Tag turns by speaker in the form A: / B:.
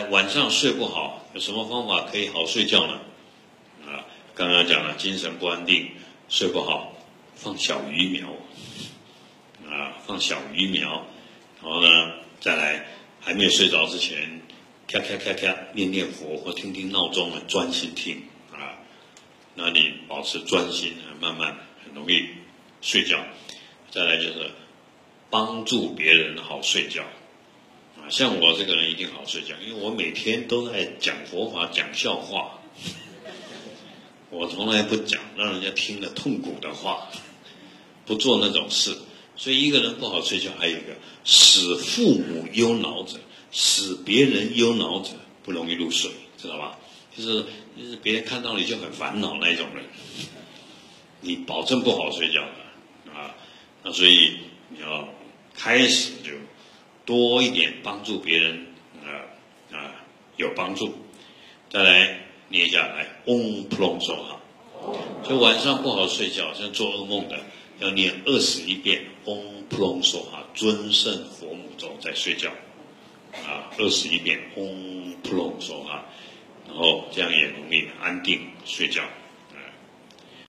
A: 晚上睡不好，有什么方法可以好睡觉呢？刚刚讲了，精神不安定，睡不好，放小鱼苗，放小鱼苗，然后呢，再来还没有睡着之前，咔咔咔咔念念佛或听听闹钟，专心听那你保持专心，慢慢很容易睡觉。再来就是帮助别人好睡觉。像我这个人一定好睡觉，因为我每天都在讲佛法、讲笑话，我从来不讲让人家听了痛苦的话，不做那种事。所以一个人不好睡觉，还有一个使父母忧恼者，使别人忧恼者不容易入睡，知道吧？就是别人看到你就很烦恼那一种人，你保证不好睡觉的那所以你要开始就多一点帮助别人有帮助。再来念下来嗡普隆梭哈，就晚上不好睡觉，像做噩梦的，要念21遍嗡普隆梭哈，尊胜佛母咒再睡觉21遍嗡普隆梭哈，然后这样也容易安定睡觉。